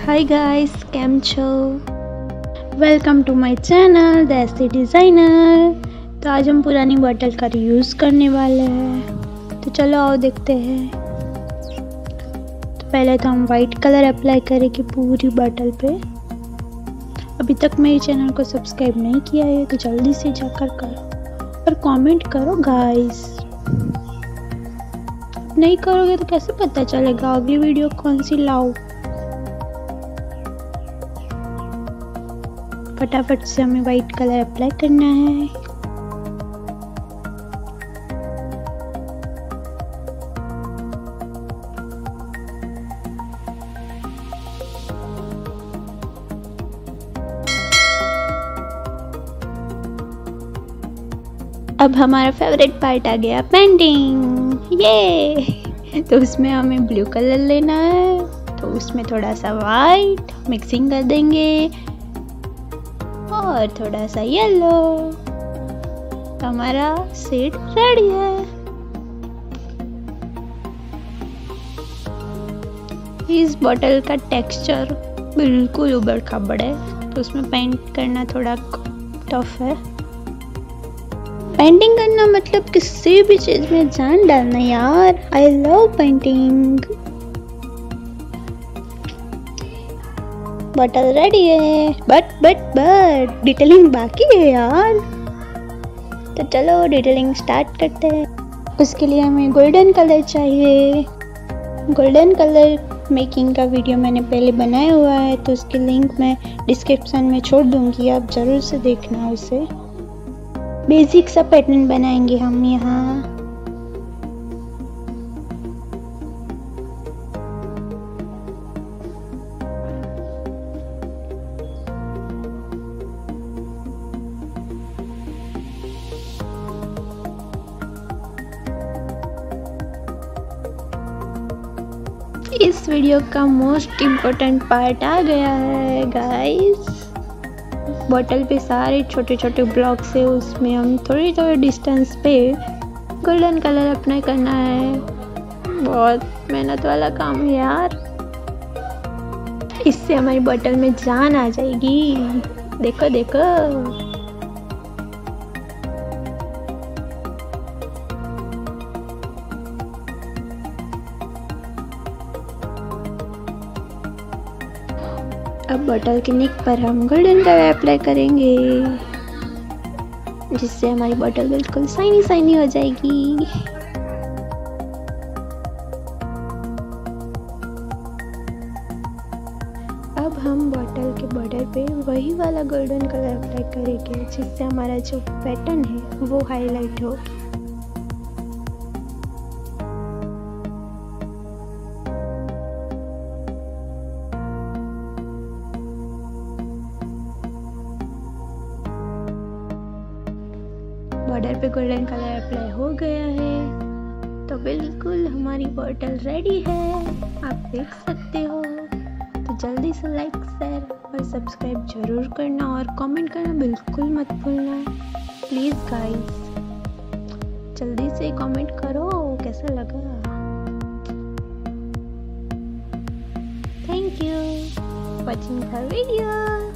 हाय guys, केम छो। Welcome to my channel Desi designer. तो आज हम पुरानी बॉटल का रीयूज़ करने वाले हैं। तो चलो आओ देखते हैं। तो पहले तो हम वाइट कलर अप्लाई करेंगे पूरी बॉटल पे। अभी तक मेरे चैनल को सब्सक्राइब नहीं किया है तो जल्दी से जाकर करो और कमेंट करो गाइस। नहीं करोगे तो कैसे पता चलेगा अगली वीडियो कौन सी लाऊं। फटाफट से हमें वाइट कलर अप्लाई करना है। अब हमारा फेवरेट पार्ट आ गया, पेंटिंग। ये तो उसमें हमें ब्लू कलर लेना है, तो उसमें थोड़ा सा वाइट मिक्सिंग कर देंगे और थोड़ा सा येलो। हमारा सेट रेडी है। इस बॉटल का टेक्सचर बिल्कुल उबड़ खाबड़ है, तो उसमें पेंट करना थोड़ा टफ है। पेंटिंग करना मतलब किसी भी चीज में जान डालना यार। I love painting. Bottle ready है, बट डिटेलिंग बाकी है यार। तो चलो डिटेलिंग स्टार्ट करते हैं। उसके लिए हमें गोल्डन कलर चाहिए। गोल्डन कलर मेकिंग का वीडियो मैंने पहले बनाया हुआ है, तो उसकी लिंक मैं डिस्क्रिप्शन में छोड़ दूंगी, आप ज़रूर से देखना उसे। बेसिक सा पैटर्न बनाएंगे हम यहाँ। इस वीडियो का मोस्ट इम्पोर्टेंट पार्ट आ गया है गाइस। बॉटल पे सारे छोटे छोटे ब्लॉक्स है, उसमें हम थोड़ी थोड़ी डिस्टेंस पे गोल्डन कलर अप्लाई करना है। बहुत मेहनत वाला काम है यार। इससे हमारी बॉटल में जान आ जाएगी। देखो देखो। अब बॉटल के नेक पर हम गोल्डन कलर अप्लाई करेंगे, जिससे हमारी बॉटल बिल्कुल शाइनी शाइनी हो जाएगी। अब हम बॉटल के बॉर्डर पे वही वाला गोल्डन कलर अप्लाई करेंगे, जिससे हमारा जो पैटर्न है वो हाईलाइट हो। बॉर्डर पे गोल्डन कलर अप्लाई हो गया है, तो बिल्कुल हमारी बॉटल रेडी है। आप देख सकते हो। तो जल्दी से लाइक, शेयर और सब्सक्राइब जरूर करना और कमेंट करना बिल्कुल मत भूलना प्लीज़ गाइस। जल्दी से कमेंट करो कैसा लगा। Thank you watching the video.